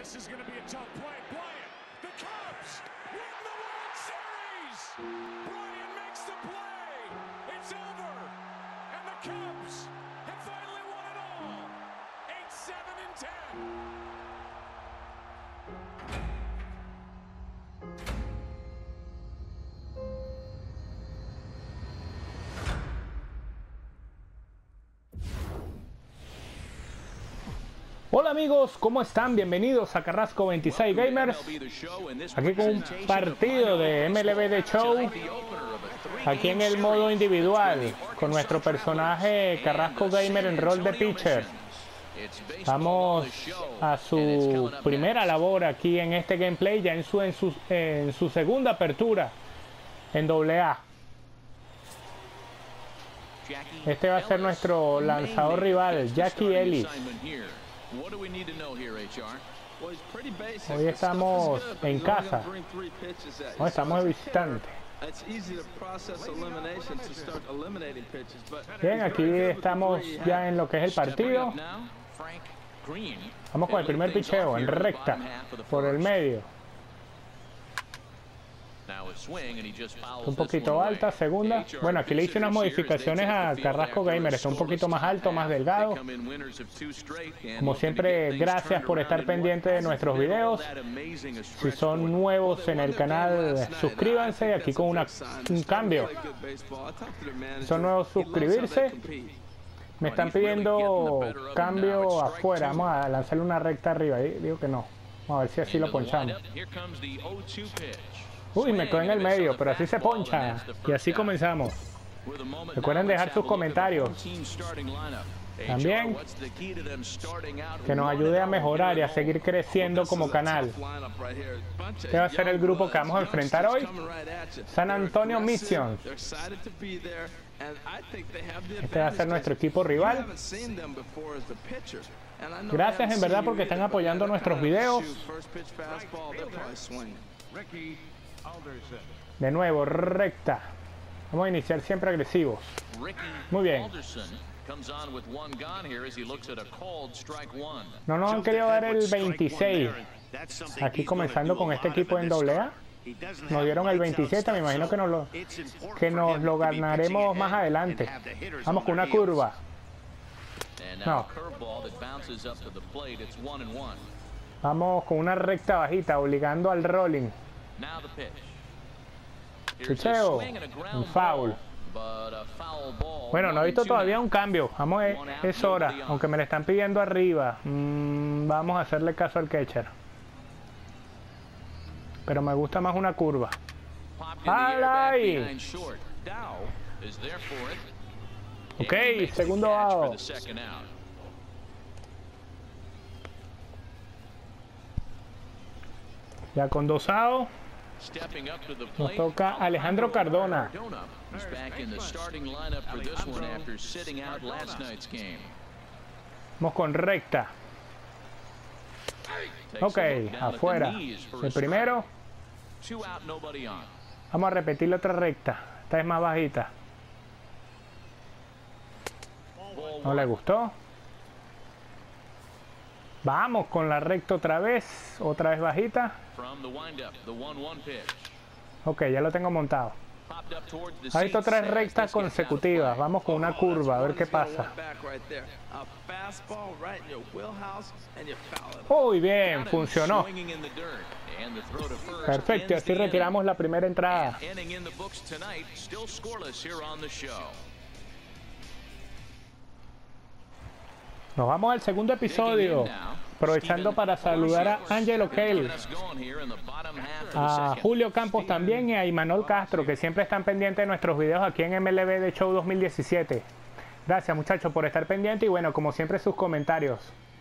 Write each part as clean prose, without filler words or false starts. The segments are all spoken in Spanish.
This is going to be a tough play. Bryant, the Cubs win the World Series. Bryant makes the play. It's over. And the Cubs have finally won it all. 8-7-10. Hola amigos, ¿cómo están? Bienvenidos a Carrasco 26 Gamers. Aquí con un partido de MLB The Show. Aquí en el modo individual, con nuestro personaje Carrasco Gamer en rol de pitcher. Vamos a su primera labor aquí en este gameplay, ya en su segunda apertura en AA. Este va a ser nuestro lanzador rival, Jackie Ellis. Hoy estamos en casa. Hoy estamos de visitante. Bien, aquí estamos ya en lo que es el partido. Vamos con el primer picheo en recta por el medio. Un poquito alta, segunda. Bueno, aquí le hice unas modificaciones a Carrasco Gamer. Está un poquito más alto, más delgado. Como siempre, gracias por estar pendiente de nuestros videos. Si son nuevos en el canal, suscríbanse. Aquí con un cambio. Si son nuevos, suscribirse. Me están pidiendo cambio afuera. Vamos a lanzarle una recta arriba. Digo que no. Vamos a ver si así lo ponchamos. Uy, me quedo en el medio, pero así se poncha. Y así comenzamos. Recuerden dejar sus comentarios. También que nos ayude a mejorar y a seguir creciendo como canal. Este va a ser el grupo que vamos a enfrentar hoy. San Antonio Mission. Este va a ser nuestro equipo rival. Gracias en verdad porque están apoyando nuestros videos. De nuevo, recta. Vamos a iniciar siempre agresivos. Muy bien. No nos han querido dar el 26. Aquí comenzando con este equipo en AA. Nos dieron el 27. Me imagino que nos lo ganaremos más adelante. Vamos con una curva. No. Vamos con una recta bajita, obligando al rolling. Picheo, un foul. Bueno, no he visto todavía un cambio. Vamos, es hora, aunque me le están pidiendo arriba. Vamos a hacerle caso al catcher. Pero me gusta más una curva. ¡Hala ahí! Ok, segundo out. Ya con 2 outs. Nos toca Alejandro Cardona. Vamos con recta. Ok, afuera. El primero. Vamos a repetir la otra recta. Esta es más bajita. No le gustó. Vamos con la recta otra vez bajita. Ok, ya lo tengo montado. Ha visto 3 rectas consecutivas. Vamos con una curva, a ver qué pasa. Muy bien, funcionó. Perfecto, así retiramos la primera entrada. Nos vamos al segundo episodio, aprovechando para saludar a Angelo Kell, a Julio Campos también y a Imanol Castro, que siempre están pendientes de nuestros videos aquí en MLB The Show 2017. Gracias muchachos por estar pendientes y bueno, como siempre sus comentarios.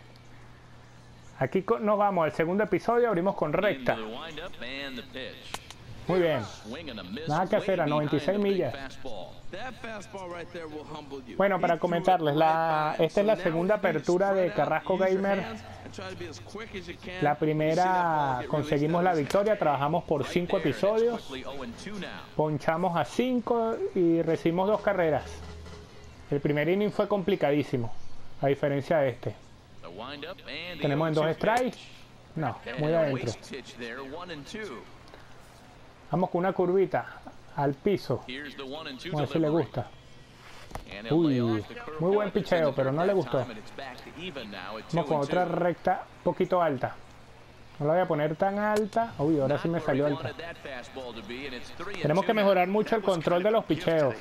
Aquí nos vamos al segundo episodio, abrimos con recta. Muy bien. Nada que hacer a 96 millas. Bueno, para comentarles, esta es la segunda apertura de Carrasco Gamer. La primera conseguimos la victoria, trabajamos por 5 episodios. Ponchamos a 5 y recibimos 2 carreras. El primer inning fue complicadísimo, a diferencia de este. Tenemos en 2 strikes. No, muy adentro. Vamos con una curvita al piso. Vamos a ver si le gusta. Uy, muy buen picheo, pero no le gustó. Vamos con otra recta un poquito alta. No la voy a poner tan alta. Uy, ahora sí me salió alta. Tenemos que mejorar mucho el control de los picheos.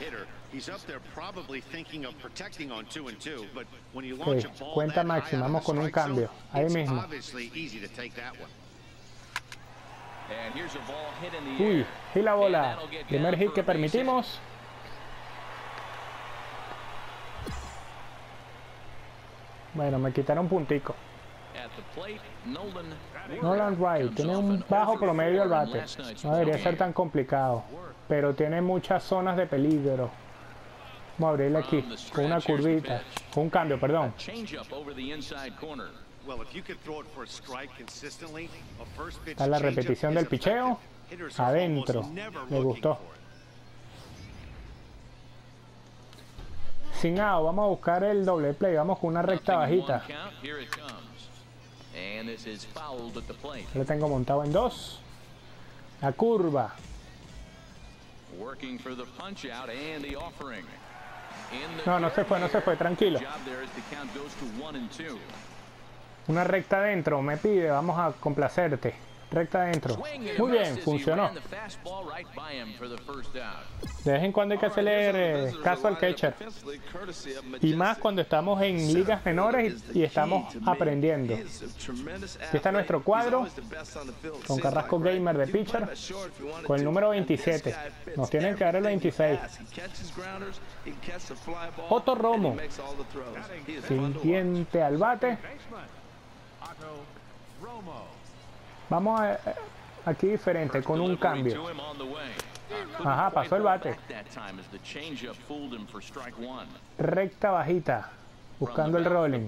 Okay, cuenta máxima, vamos con un cambio. Ahí mismo. Uy, y la bola. Primer hit que permitimos. Bueno, me quitaron un puntico. Nolan Wright tiene un bajo promedio al bate. No debería ser tan complicado, pero tiene muchas zonas de peligro. Vamos a abrirle aquí con una curvita, con un cambio, perdón. Está la repetición del picheo. Adentro. Me gustó. Sin out, vamos a buscar el doble play. Vamos con una recta bajita. Lo tengo montado en 2. La curva. No, no se fue, tranquilo. Una recta adentro, me pide, vamos a complacerte. Recta adentro. Muy bien, funcionó. De vez en cuando hay que hacerle caso al catcher. Y más cuando estamos en ligas menores y estamos aprendiendo. Aquí está nuestro cuadro con Carrasco Gamer de pitcher con el número 27. Nos tienen que dar el 26. Otto Romo. Siguiente al bate. Vamos aquí diferente, con un cambio. Ajá, pasó el bate. Recta bajita, buscando el rolling.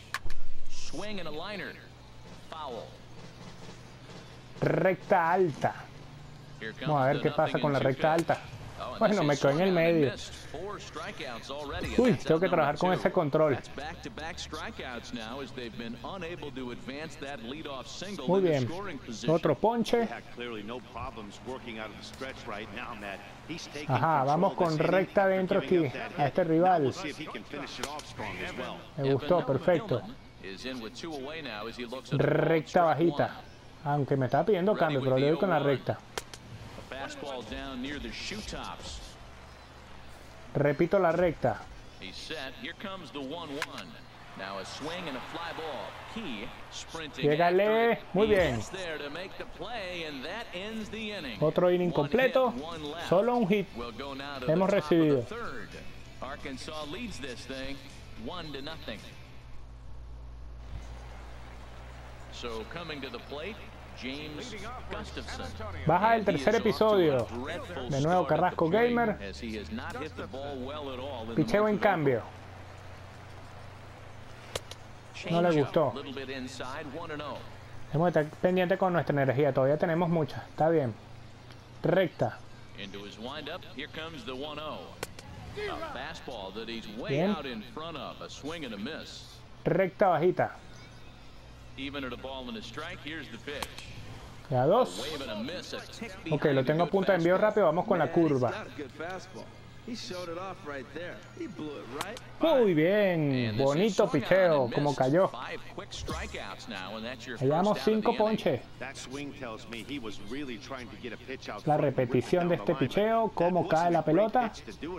Recta alta. Vamos a ver qué pasa con la recta alta. Bueno, me quedo en el medio. Uy, tengo que trabajar con ese control. Muy bien. Otro ponche. Ajá, vamos con recta adentro aquí, a este rival. Me gustó, perfecto. Recta bajita. Aunque me estaba pidiendo cambio, pero le doy con la recta. Repito la recta. Llegale. Muy bien. Otro inning completo. Solo un hit hemos recibido. Baja el tercer episodio. De nuevo Carrasco Gamer. Picheo en cambio. No le gustó. Tenemos que estar pendiente con nuestra energía. Todavía tenemos mucha. Está bien. Recta. Bien. Recta bajita. Ya 2. Ok, lo tengo a punto de envío rápido. Vamos con la curva. Muy bien. Bonito picheo. Como cayó. Llevamos 5 ponches. La repetición de este picheo. Cómo cae la pelota.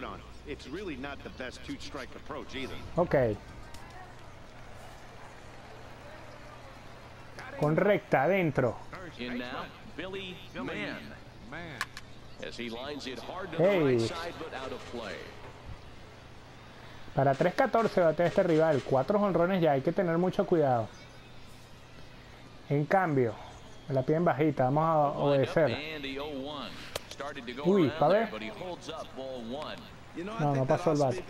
Ok. Con recta adentro. Hey. Para 3-14 bate este rival. 4 jonrones ya. Hay que tener mucho cuidado. En cambio, me la piden bajita. Vamos a obedecer. Uy, ¿pa' ver? No, no pasó el bate.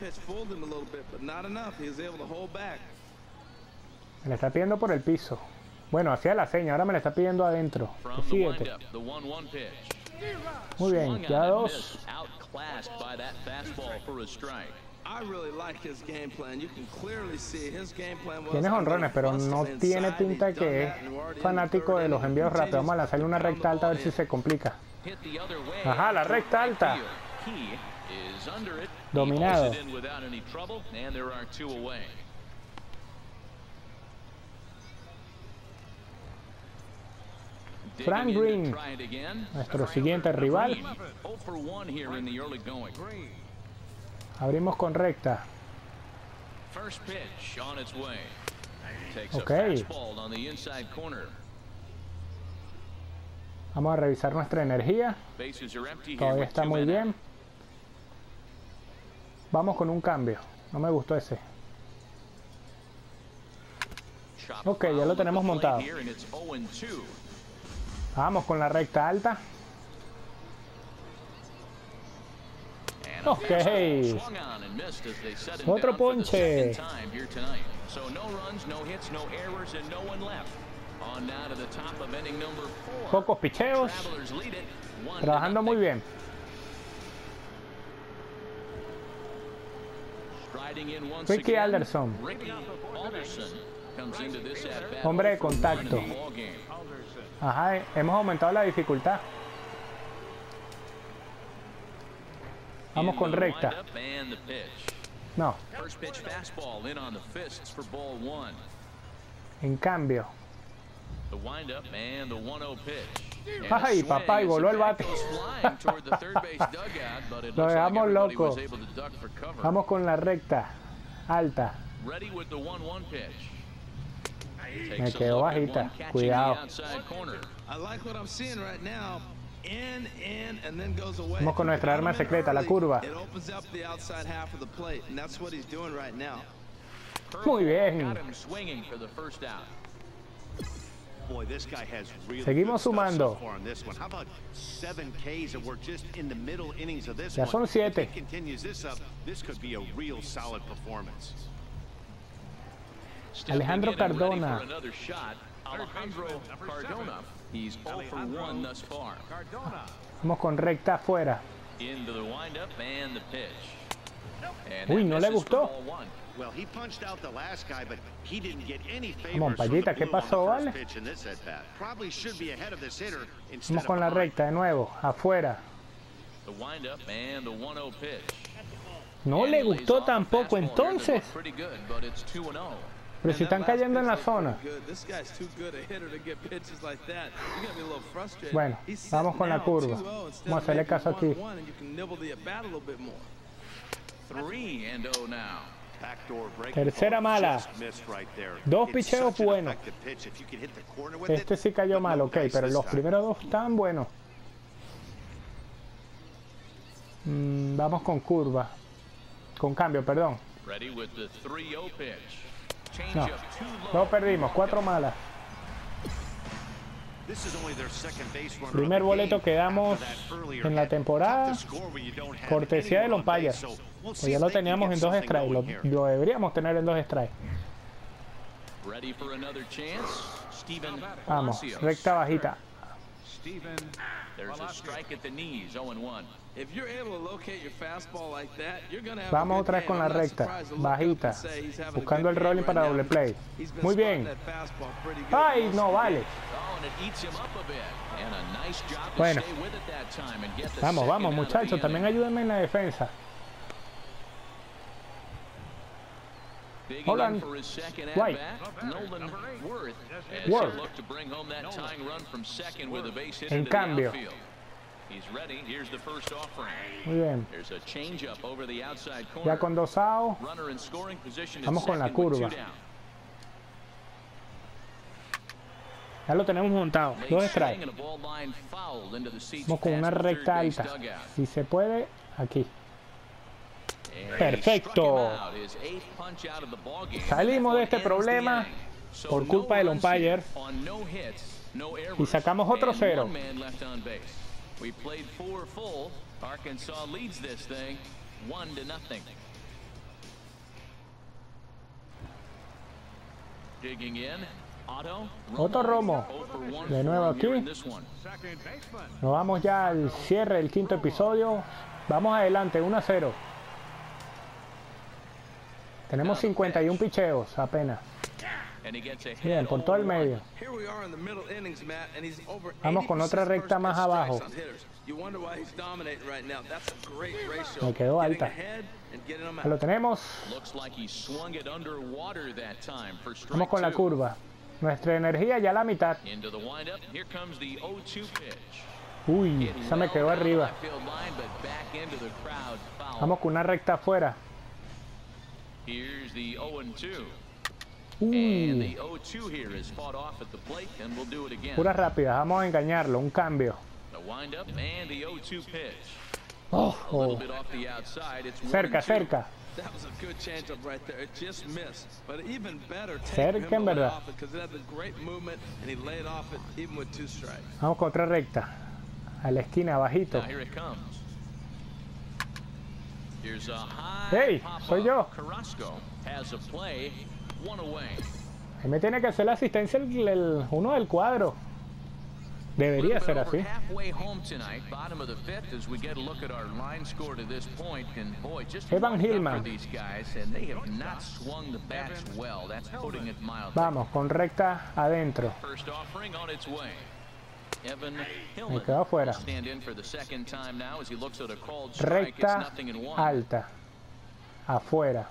Me la está pidiendo por el piso. Bueno, hacía la seña, ahora me la está pidiendo adentro. 7. Muy bien, ya 2. Tiene jonrones, pero no tiene pinta que es fanático de los envíos rápidos. Vamos a lanzarle una recta alta a ver si se complica. Ajá, la recta alta. Dominado. Frank Green, nuestro siguiente rival. Abrimos con recta. Ok. Vamos a revisar nuestra energía. Todavía está muy bien. Vamos con un cambio. No me gustó ese. Ok, ya lo tenemos montado. Vamos con la recta alta. Ok. Otro ponche. Pocos picheos. Trabajando muy bien. Ricky Alderson. Hombre de contacto. Ajá, hemos aumentado la dificultad. Vamos con recta. No. En cambio. Ay, papá, y voló el bate. Lo dejamos loco. Vamos con la recta alta. Me quedó bajita. Cuidado. Vamos con nuestra arma secreta, la curva. Muy bien. Seguimos sumando. Ya son 7. Alejandro Cardona. Vamos con recta afuera. Uy, no le gustó. Vamos, Payita, ¿qué pasó, vale? Vamos con la recta de nuevo, afuera. No le gustó tampoco, entonces. Pero si están cayendo en la zona. Bueno, vamos con la curva. Vamos a hacerle caso aquí. Tercera mala. 2 picheos buenos. Este sí cayó mal, ok, pero los primeros 2 están buenos. Vamos con curva. Con cambio, perdón. No, lo perdimos, 4 malas. Primer boleto que damos en la temporada, cortesía del umpire. Pues ya lo teníamos en 2 strikes, lo deberíamos tener en 2 strikes. Vamos, recta bajita. Vamos otra vez con la recta, bajita, buscando el rolling para doble play. Muy bien. ¡Ay, no vale! Bueno, vamos, vamos muchachos, también ayúdenme en la defensa. Holland, White, Worth. En cambio. Muy bien. Ya con 2 outs. Vamos con la curva. Ya lo tenemos montado. 2 strikes. Vamos con una recta alta. Si se puede, aquí. Perfecto. Salimos de este problema por culpa del umpire. Y sacamos otro 0. Otro Romo. De nuevo aquí. Nos vamos ya al cierre del 5º episodio. Vamos adelante, 1-0. Tenemos 51 picheos apenas. Bien, por todo el medio. Vamos con otra recta más abajo. Me quedó alta. Ya lo tenemos. Vamos con la curva. Nuestra energía ya a la mitad. Uy, esa me quedó arriba. Vamos con una recta afuera. Puras rápidas, vamos a engañarlo, un cambio. Oh, oh. Cerca, cerca. Cerca en verdad. Vamos con otra recta. A la esquina, bajito. ¡Hey! Soy yo. Ahí me tiene que hacer la asistencia uno del cuadro. Debería ser así. Evan Hillman. Vamos, con recta adentro. Me quedo afuera. Recta alta. Afuera.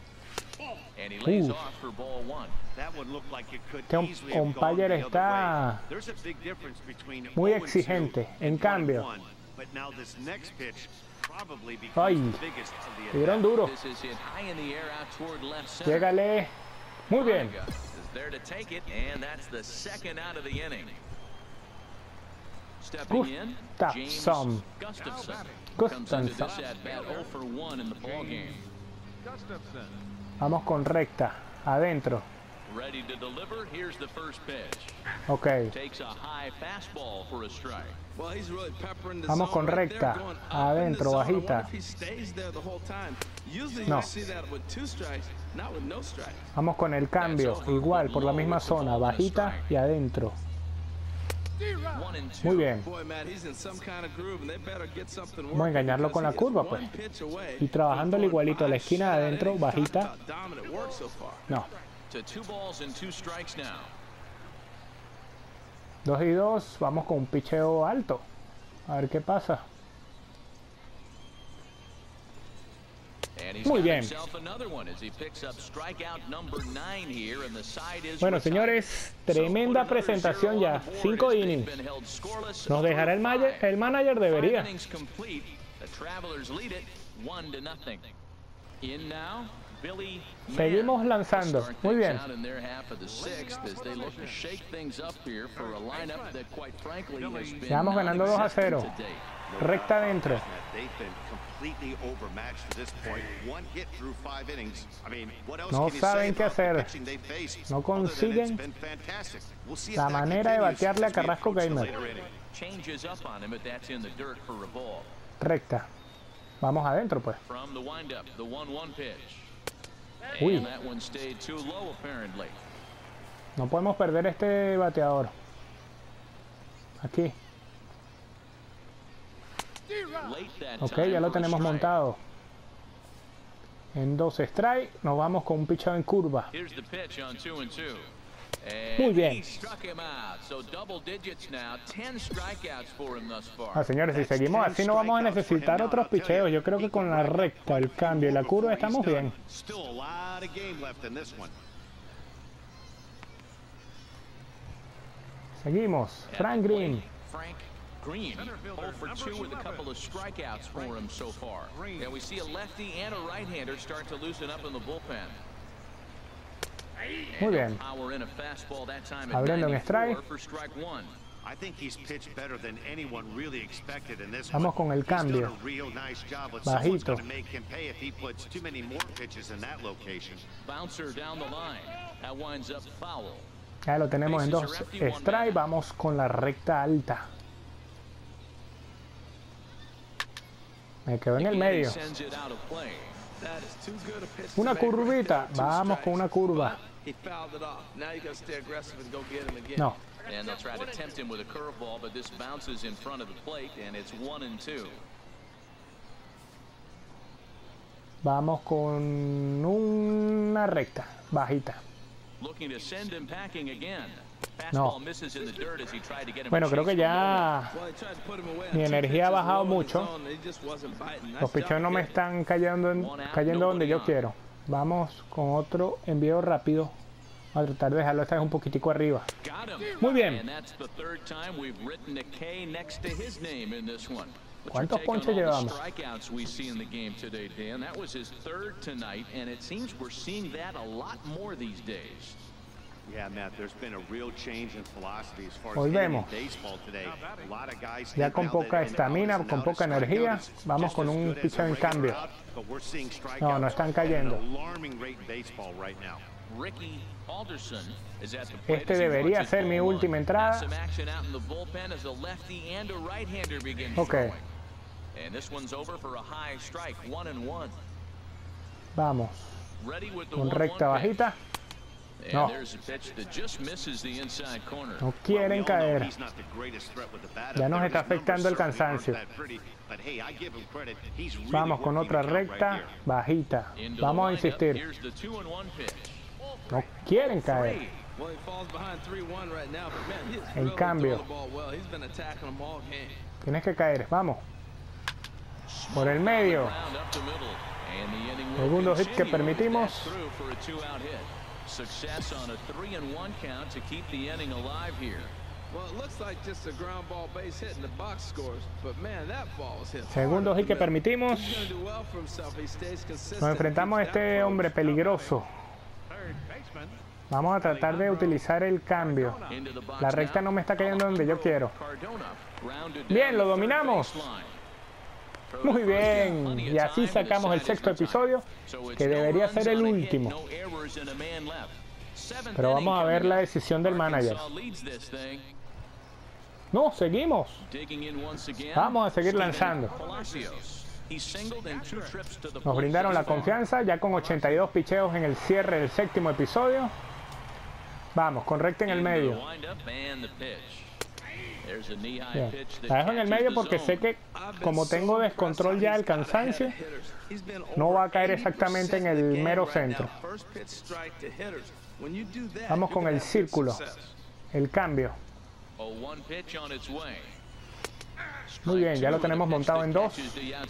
Este umpire está muy exigente. En cambio, ay, le dieron duro. Llégale. Muy bien. Gustafson. Vamos con recta, adentro. Ok. Vamos con recta, adentro, bajita. No. Vamos con el cambio, igual, por la misma zona, bajita y adentro. Muy bien. Vamos a engañarlo con la curva, pues. Y trabajándole igualito a la esquina de adentro, bajita. No. 2 y 2. Vamos con un picheo alto. A ver qué pasa. Muy bien. Bueno, señores, tremenda presentación ya. 5 innings. Nos dejará el manager, debería. Seguimos lanzando. Muy bien. Ya vamos ganando 2-0. Recta adentro. No saben qué hacer. No consiguen la manera de batearle a Carrasco Gamer. Recta. Vamos adentro, pues. Uy. No podemos perder este bateador. Aquí. Ok, ya lo tenemos montado. En 2 strike, nos vamos con un pichado en curva. Muy bien. Señores, si seguimos así no vamos a necesitar otros picheos. Yo creo que con la recta, el cambio y la curva estamos bien. Seguimos. Frank Green. Green, 0 for 2 with a couple of strikeouts for him so far. And we see a lefty and a right-hander start to loosen up in the bullpen. Muy bien. Abriendo en strike. Vamos con el cambio. Bajito. Ya lo tenemos en 2 strike. Vamos con la recta alta. Me quedo en el medio. Una curvita. Vamos con una curva. No. Vamos con una recta, bajita. No. Bueno, creo que ya mi energía ha bajado mucho. Los picheos no me están cayendo donde yo quiero. Vamos con otro envío rápido. Voy a tratar de dejarlo esta vez un poquitico arriba. Muy bien. ¿Cuántos ponches llevamos? Volvemos. Ya con poca estamina, con poca energía. Vamos con un picheo en cambio. No, no están cayendo. Este debería ser mi última entrada. Ok. Vamos. Con recta bajita. No. No quieren caer. Ya nos está afectando el cansancio. Vamos con otra recta bajita. Vamos a insistir. No quieren caer. En cambio, tienes que caer. Vamos. Por el medio. Segundo hit que permitimos. Segundo hit que permitimos. Nos enfrentamos a este hombre peligroso. Vamos a tratar de utilizar el cambio. La recta no me está cayendo donde yo quiero. Bien, lo dominamos. Muy bien. Y así sacamos el sexto episodio, que debería ser el último. Pero vamos a ver la decisión del manager. No, seguimos. Vamos a seguir lanzando. Nos brindaron la confianza, ya con 82 picheos en el cierre del séptimo episodio. Vamos, con recta en el medio. Bien. La dejo en el medio porque sé que como tengo descontrol ya el cansancio, no va a caer exactamente en el mero centro. Vamos con el círculo, el cambio. Muy bien, ya lo tenemos montado en 2.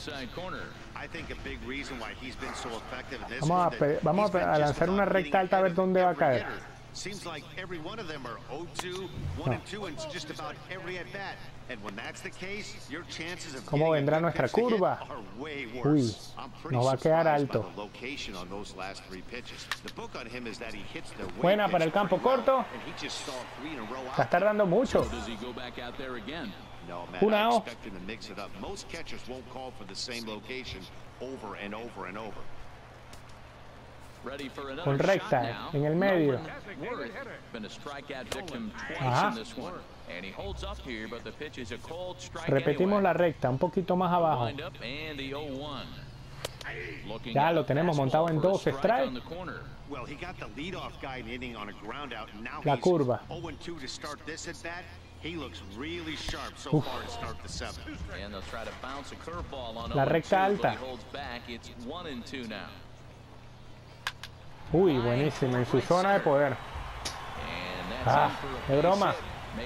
Vamos a lanzar una recta alta a ver dónde va a caer. ¿Cómo vendrá nuestra curva? Uy, nos va a quedar alto. Buena para el campo corto. Va a estar dando mucho. Una out. Con recta en el medio. Ajá. Repetimos la recta, un poquito más abajo. Ya lo tenemos montado en 2 strikes. La curva. Uf. La recta alta. Uy, buenísimo, en su zona de poder. Ah, de broma.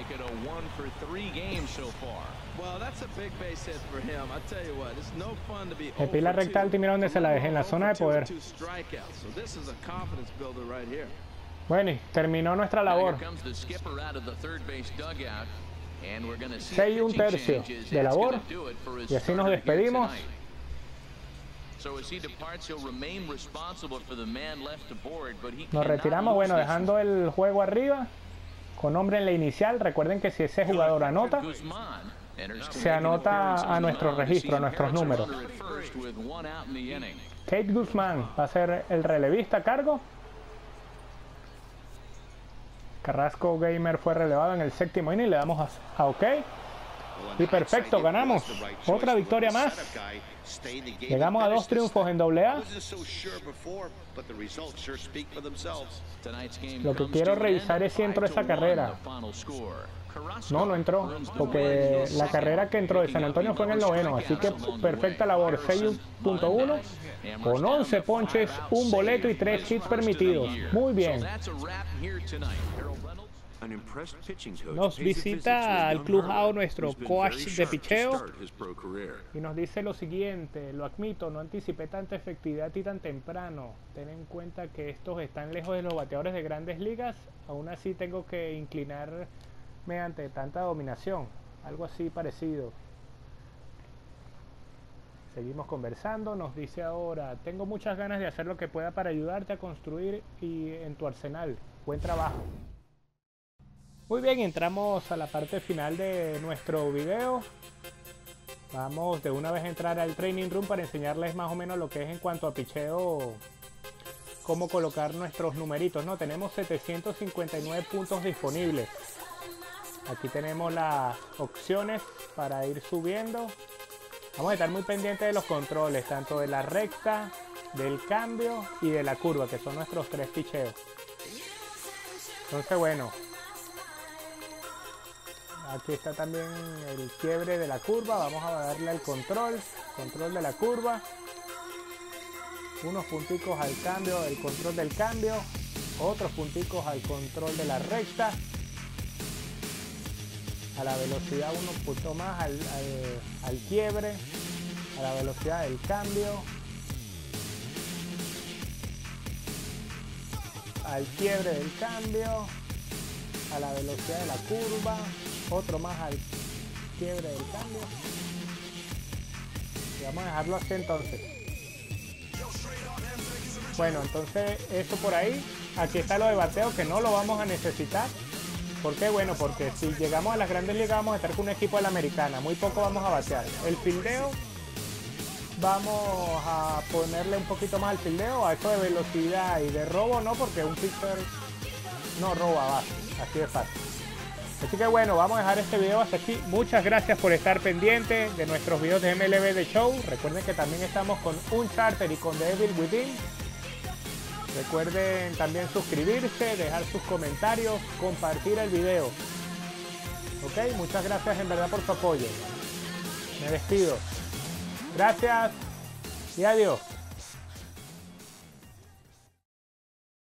Le pedí la recta alta y mira dónde se la dejé, en la zona de poder. Bueno, y terminó nuestra labor. 6 1/3 de labor. Y así nos despedimos. Nos retiramos, bueno, dejando el juego arriba con hombre en la inicial. Recuerden que si ese jugador anota, se anota a nuestro registro, a nuestros números. Kate Guzmán va a ser el relevista a cargo. Carrasco Gamer fue relevado en el séptimo inning. Le damos a OK. Y perfecto, ganamos. Otra victoria más. Llegamos a 2 triunfos en AA. Lo que quiero revisar es si entró esa carrera. No, no entró, porque la carrera que entró de San Antonio fue en el 9º, así que perfecta labor. 6.1 con 11 ponches, un boleto y 3 hits permitidos. Muy bien. Nos visita al Clubhouse nuestro coach de picheo y nos dice lo siguiente: lo admito, no anticipé tanta efectividad y tan temprano. Ten en cuenta que estos están lejos de los bateadores de grandes ligas, aún así tengo que inclinarme ante tanta dominación. Algo así parecido. Seguimos conversando. Nos dice ahora: tengo muchas ganas de hacer lo que pueda para ayudarte a construir y en tu arsenal. Buen trabajo. Muy bien, entramos a la parte final de nuestro video. Vamos de una vez a entrar al training room para enseñarles más o menos lo que es en cuanto a picheo, cómo colocar nuestros numeritos, ¿no? Tenemos 759 puntos disponibles. Aquí tenemos las opciones para ir subiendo. Vamos a estar muy pendientes de los controles, tanto de la recta, del cambio y de la curva, que son nuestros 3 picheos. Entonces, bueno, aquí está también el quiebre de la curva. Vamos a darle al control de la curva. Unos punticos al cambio, el control del cambio. Otros punticos al control de la recta. A la velocidad unos puntos más al quiebre. A la velocidad del cambio. Al quiebre del cambio. A la velocidad de la curva. Otro más al quiebre del cambio. Y vamos a dejarlo así entonces. Bueno, entonces eso por ahí. Aquí está lo de bateo, que no lo vamos a necesitar. ¿Por qué? Bueno, porque si llegamos a las grandes ligas vamos a estar con un equipo de la americana. Muy poco vamos a batear. El fildeo, vamos a ponerle un poquito más al fildeo. A eso de velocidad y de robo no, porque un pitcher no roba base. Así de fácil. Así que bueno, vamos a dejar este video hasta aquí. Muchas gracias por estar pendiente de nuestros videos de MLB The Show. Recuerden que también estamos con Uncharted y con The Evil Within. Recuerden también suscribirse, dejar sus comentarios, compartir el video. Ok, muchas gracias en verdad por su apoyo. Me despido. Gracias y adiós.